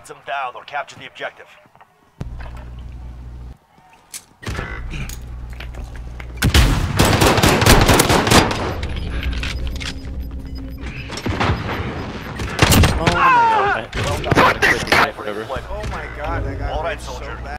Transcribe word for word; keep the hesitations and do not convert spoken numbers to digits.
Hunt them down or capture the objective. Oh my god. Well done. Fuck this guy! Oh Oh my god, that guy All right, so soldier. bad.